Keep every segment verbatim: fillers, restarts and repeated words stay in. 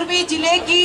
पूर्वी जिले की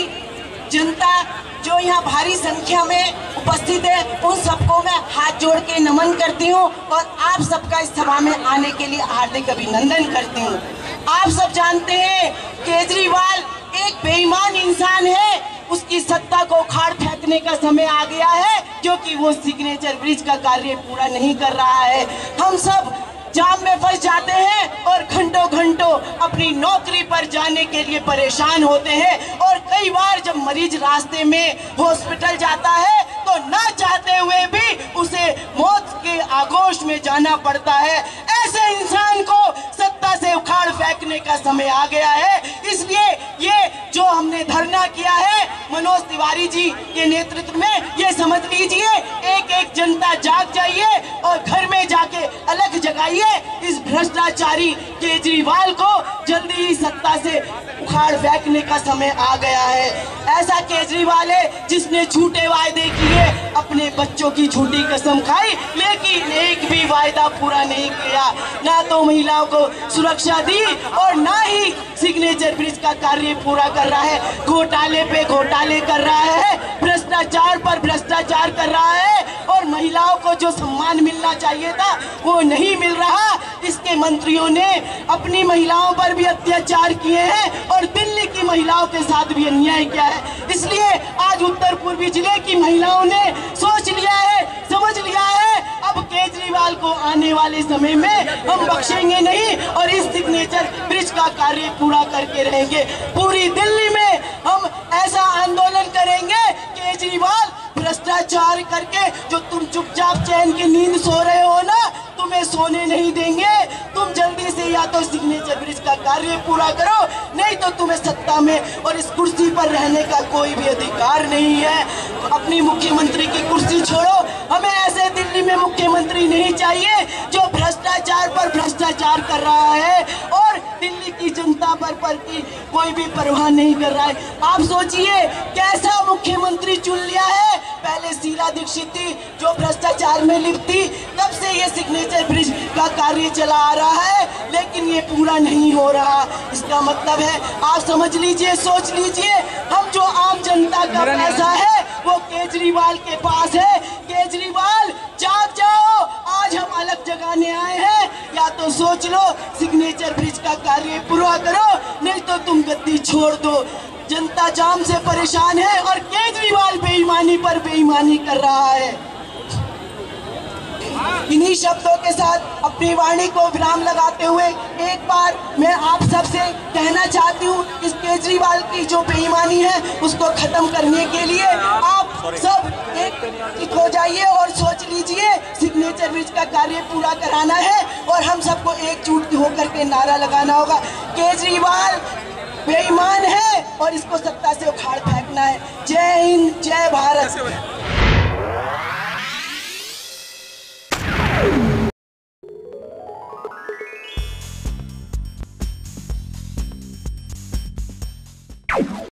जनता जो यहाँ भारी संख्या में उपस्थित है, उन सबको मैं हाथ जोड़ के नमन करती हूँ और आप सबका इस सभा में आने के लिए हार्दिक अभिनंदन करती हूँ। आप सब जानते हैं केजरीवाल एक बेईमान इंसान है, उसकी सत्ता को उखाड़ फेंकने का समय आ गया है, क्योंकि वो सिग्नेचर ब्रिज का कार्य पूरा नहीं कर रहा है। हम सब जाम में फंस जाते हैं और घंटों घंटों अपनी नौकरी पर जाने के लिए परेशान होते हैं, और कई बार जब मरीज रास्ते में हॉस्पिटल जाता है तो ना चाहते हुए भी उसे मौत के आगोश में जाना पड़ता है। ऐसे इंसान को सत्ता से उखाड़ फेंकने का समय आ गया है। इसलिए ये जो हमने धरना किया है मनोज तिवारी जी के नेतृत्व में, ये समझ लीजिए एक एक जनता जाग जाइए और घर में जाके अलग जगाइए। इस भ्रष्टाचारी केजरीवाल को जल्दी ही सत्ता से उखाड़ फेंकने का समय आ गया है। ऐसा केजरीवाल है जिसने झूठे वायदे किए, अपने बच्चों की झूठी कसम खाई, लेकिन एक भी वायदा पूरा नहीं किया। ना तो महिलाओं को सुरक्षा दी और ना ही सिग्नेचर ब्रिज का कार्य पूरा कर रहा है। घोटाले पे घोटाले कर रहा है, भ्रष्टाचार पर भ्रष्टाचार कर रहा है, और महिलाओं को जो सम्मान मिलना चाहिए था वो नहीं मिल रहा। इसके मंत्रियों ने अपनी महिलाओं पर भी अत्याचार किए हैं और दिल्ली की महिलाओं के साथ भी अन्याय किया है। इसलिए आज उत्तर पूर्वी जिले की महिलाओं ने सोच लिया है, समझ लिया है, अब केजरीवाल को आने वाले समय में हम बख्शेंगे नहीं और इस सिग्नेचर ब्रिज का कार्य पूरा करके रहेंगे। पूरी दिल्ली में हम ऐसा आंदोलन करेंगे, केजरीवाल भ्रष्टाचार करके जो तुम चुपचाप चैन की नींद सो रहे हो ना, तुम्हें सोने नहीं देंगे। तुम जल्दी से या तो सिग्नेचर ब्रिज का कार्य पूरा करो, नहीं तो तुम्हें सत्ता में और इस कुर्सी पर रहने का कोई भी अधिकार नहीं है। अपनी मुख्यमंत्री की कुर्सी छोड़ो, हमें ऐसे दिल्ली में मुख्यमंत्री नहीं चाहिए जो भ्रष्टाचार पर भ्रष्टाचार कर रहा है और दिल्ली की जनता पर पर की कोई भी परवाह नहीं कर रहा है। आप सोचिए कैसा मुख्यमंत्री चुन लिया है। पहले शीला दीक्षित थी जो भ्रष्टाचार में लिप्त थी, तब से ये सिग्नेचर ब्रिज का कार्य चला आ रहा है, लेकिन ये पूरा नहीं हो रहा। इसका मतलब है आप समझ लीजिए, सोच लीजिए, हम जो आम जनता का पैसा है वो केजरीवाल के पास है। केजरीवाल जाग जाओ, आज हम अलग जगाने आए हैं। या तो सोच लो सिग्नेचर ब्रिज का कार्य पूरा करो, नहीं तो तुम गद्दी छोड़ दो। जनता जाम से परेशान है और केजरीवाल बेईमानी पर बेईमानी कर रहा है। इन्हीं शब्दों के साथ अपनी वाणी को विराम लगाते हुए एक बार मैं आप सबसे कहना चाहती हूँ, इस केजरीवाल की जो बेईमानी है उसको खत्म करने के लिए आप सब एक हो जाइए और सोच लीजिए सिग्नेचर ब्रिज का कार्य पूरा कराना है और हम सबको एकजुट होकर के नारा लगाना होगा, केजरीवाल बेईमान है और इसको सत्ता से उखाड़ फेंकना है। जय हिंद, जय भारत।